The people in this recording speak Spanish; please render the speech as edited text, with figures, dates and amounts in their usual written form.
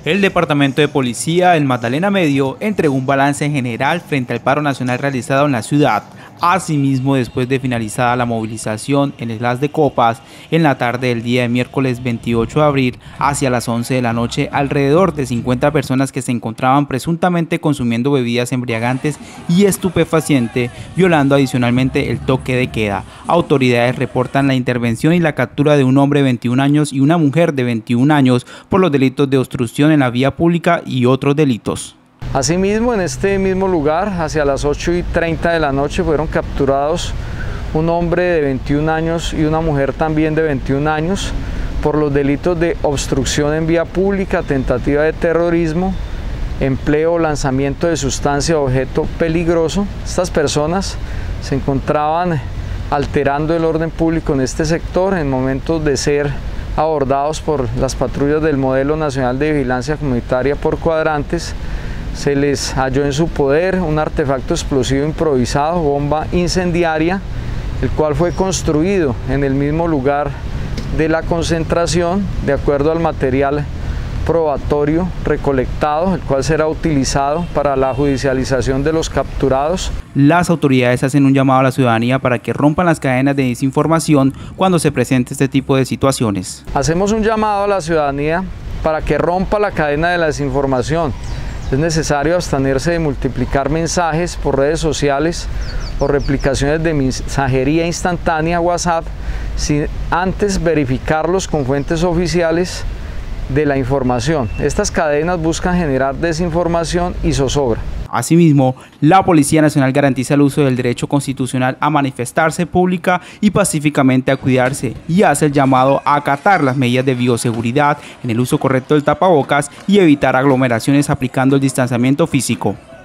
El Departamento de Policía del Magdalena Medio entregó un balance general frente al paro nacional realizado en la ciudad. Asimismo, después de finalizada la movilización en el Las de Copas, en la tarde del día de miércoles 28 de abril, hacia las 11 de la noche, alrededor de 50 personas que se encontraban presuntamente consumiendo bebidas embriagantes y estupefacientes, violando adicionalmente el toque de queda. Autoridades reportan la intervención y la captura de un hombre de 21 años y una mujer de 21 años por los delitos de obstrucción en la vía pública y otros delitos. Asimismo, en este mismo lugar, hacia las 8:30 de la noche, fueron capturados un hombre de 21 años y una mujer también de 21 años por los delitos de obstrucción en vía pública, tentativa de terrorismo, empleo o lanzamiento de sustancia o objeto peligroso. Estas personas se encontraban alterando el orden público en este sector en momentos de ser abordados por las patrullas del Modelo Nacional de Vigilancia Comunitaria por cuadrantes. Se les halló en su poder un artefacto explosivo improvisado, bomba incendiaria, el cual fue construido en el mismo lugar de la concentración, de acuerdo al material probatorio recolectado, el cual será utilizado para la judicialización de los capturados. Las autoridades hacen un llamado a la ciudadanía para que rompan las cadenas de desinformación cuando se presente este tipo de situaciones. Hacemos un llamado a la ciudadanía para que rompa la cadena de la desinformación. Es necesario abstenerse de multiplicar mensajes por redes sociales o replicaciones de mensajería instantánea WhatsApp sin antes verificarlos con fuentes oficiales de la información. Estas cadenas buscan generar desinformación y zozobra. Asimismo, la Policía Nacional garantiza el uso del derecho constitucional a manifestarse pública y pacíficamente a cuidarse y hace el llamado a acatar las medidas de bioseguridad en el uso correcto del tapabocas y evitar aglomeraciones aplicando el distanciamiento físico.